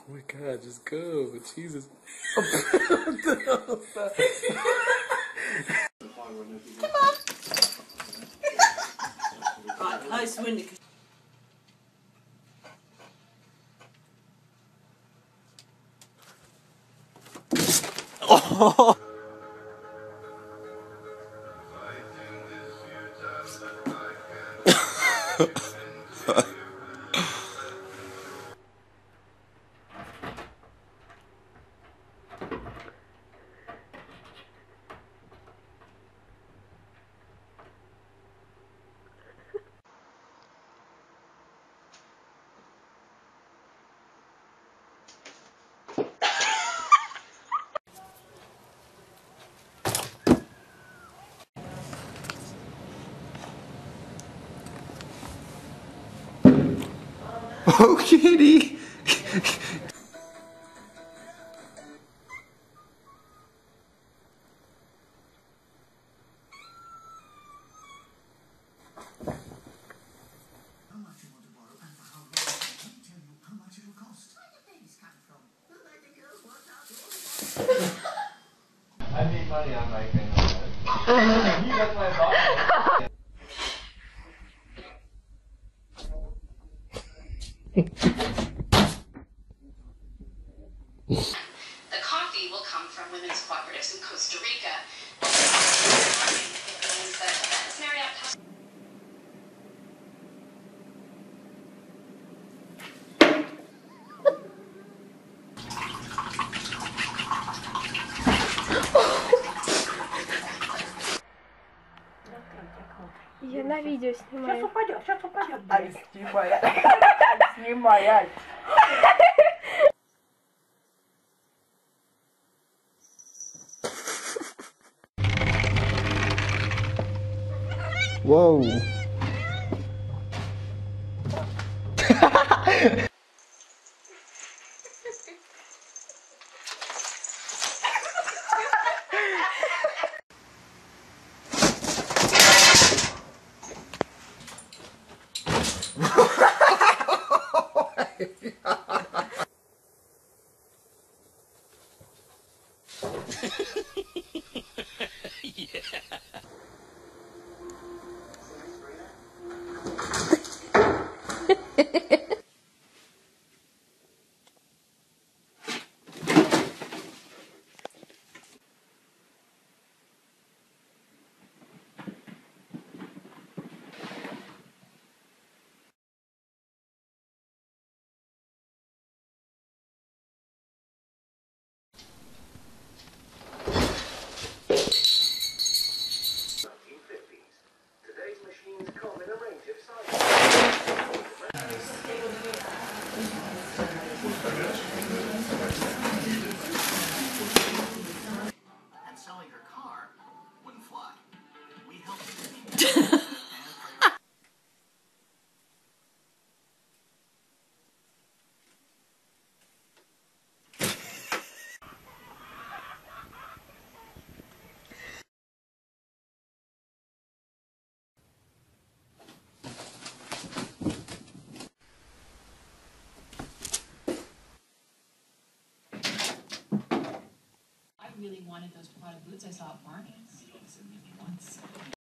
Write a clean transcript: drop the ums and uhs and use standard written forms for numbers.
Oh my God, just go. Jesus. Come on. Right, nice windy. Oh. Oh, kitty! I need money on my thing. That's my boss. The coffee will come from women's cooperatives in Costa Rica. It means that Marriott has Я на видео снимаю. Сейчас упадет, сейчас упадет. Снимай. Whoa. And selling her car wouldn't fly. We helped. I really wanted those potted boots I saw at Barney's. Once.